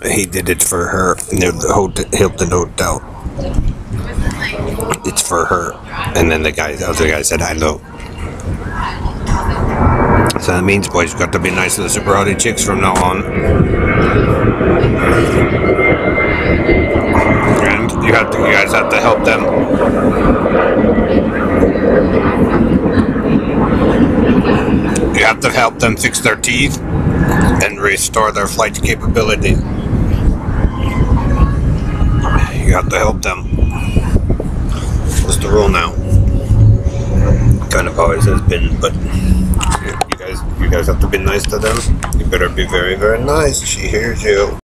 He did it for her near the Hilton Hotel. It's for her. And then the other guy said, I know. So that means, boys, you've got to be nice to the sorority chicks from now on. And you guys have to help them. You have to help them fix their teeth and restore their flight capability. You have to help them. That's the rule now. Kind of always has been, but you guys have to be nice to them. You better be very, very nice. She hears you.